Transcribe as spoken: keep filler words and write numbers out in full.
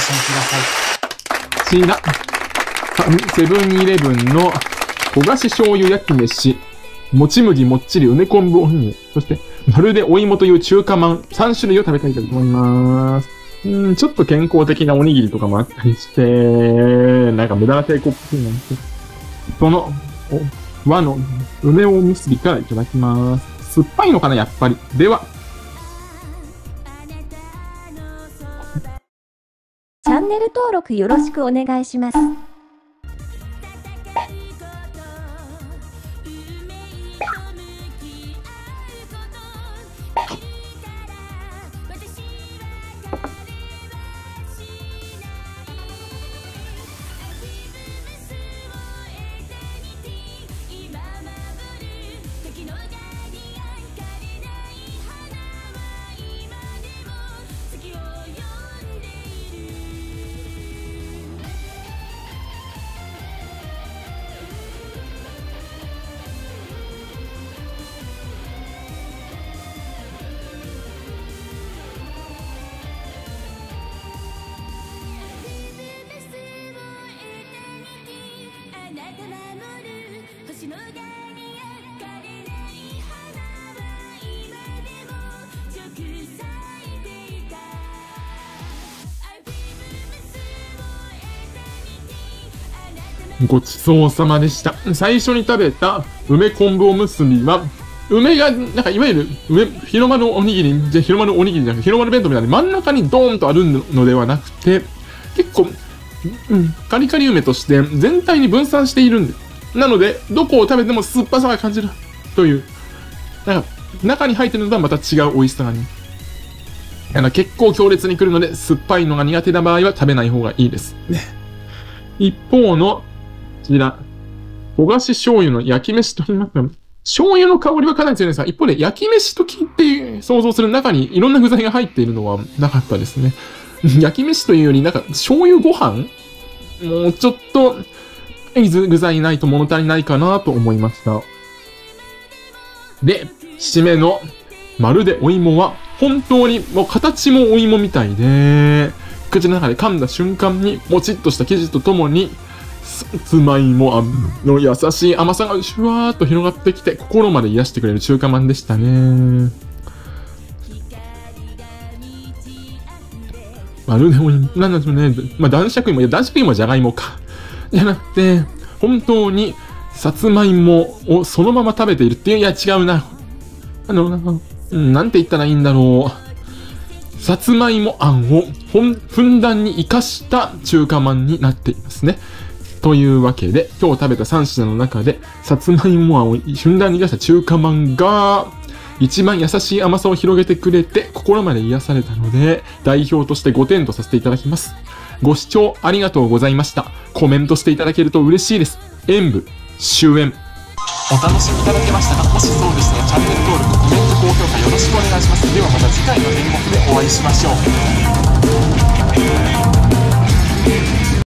心ください。 こちら、セブンイレブンの焦がし醤油焼き飯、もち麦もっちり梅昆布おにぎり、そしてまるでお芋という中華まんさん種類を食べたいと思います。うん、ちょっと健康的なおにぎりとかもあったりして、なんか無駄な抵抗っぽいなんて。その和の梅おむすびからいただきます。酸っぱいのかな、やっぱり。では。 チャンネル登録よろしくお願いします。 ごちそうさまでした。最初に食べた梅昆布おむすびは、梅が、なんかいわゆる梅、日の丸おにぎり、じゃ日の丸おにぎりじゃなくて、日の丸弁当みたいに真ん中にドーンとあるのではなくて、結構、うん、カリカリ梅として全体に分散しているんです。なので、どこを食べても酸っぱさが感じるという、なんか中に入ってるのとはまた違う美味しさがね。あの結構強烈に来るので、酸っぱいのが苦手な場合は食べない方がいいです。ね、一方の、こちら、焦がし醤油の焼き飯と言いますか、醤油の香りはかなり強いんですが、一方で焼き飯と聞いて想像する中にいろんな具材が入っているのはなかったですね。焼き飯というより、なんか醤油ご飯もうちょっと、具材ないと物足りないかなと思いました。で、締めのまるでお芋は、本当にもう形もお芋みたいで、口の中で噛んだ瞬間にもちっとした生地とともに、さつまいもの優しい甘さがシュワーっと広がってきて、心まで癒してくれる中華まんでしたね。まるでお芋、なんでしょうね。まあ、男爵芋、いや、男爵芋はじゃがいもか。じゃなくて、本当に、さつまいもをそのまま食べているっていう、いや、違うな。あの、なんて言ったらいいんだろう。さつまいもあんをほん、ふんだんに活かした中華まんになっていますね。というわけで、今日食べたさん品の中で、さつまいもあんをふんだんに出した中華まんが、一番優しい甘さを広げてくれて、心まで癒されたので、代表としてごてんとさせていただきます。ご視聴ありがとうございました。コメントしていただけると嬉しいです。演舞、終演。 お楽しみいただけましたか？もしそうでしたらチャンネル登録、コメント、高評価よろしくお願いします。ではまた次回の演目でお会いしましょう。